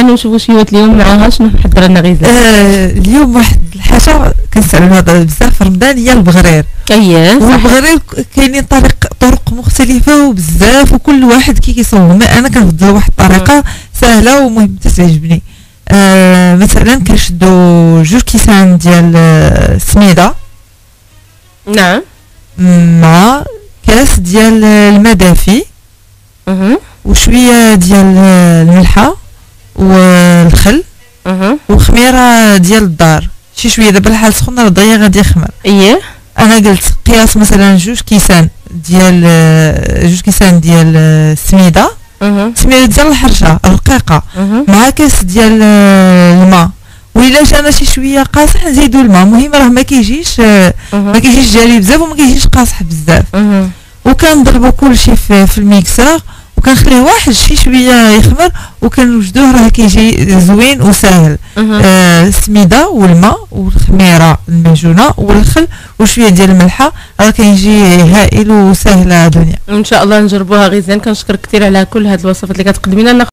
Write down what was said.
نشوفوا شويات اليوم معاها شنو محضر لنا غيزان. اليوم واحد الحاجه كنسالوا هذا بزاف في رمضان هي البغرير. اييه والبغرير كاينين طرق مختلفه وبزاف وكل واحد كيصوم. انا كنفضل واحد الطريقه سهله ومهم تعجبني. مثلا كنشدوا 2 كيسان ديال السميده. نعم. مع كاس ديال الماء دافي. وشويه ديال الملحه والخل. وخميره ديال الدار. شي شويه دابا الحال سخون راه دغيا غادي يخمر. اييه انا قلت قياس مثلا 2 كيسان ديال السميده. السميده ديال الحرشه رقيقه مع كاس ديال الماء. وإلا جانا شي شويه قاصح نزيدوا الماء. المهم راه ما كيجيش جالي بزاف وما كيجيش قاصح بزاف. وكنضربوا كلشي في الميكسر وكنخليه واحد شي شويه يخمر وكنوجدوه راه كيجي زوين وسهل. السميده والماء والخميره المعجونه والخل وشويه ديال الملحه راه كيجي هائل وسهل الدنيا. ان شاء الله نجربوها غيزان. كنشكرك كثير على كل هذه الوصفات اللي كتقدمي لنا.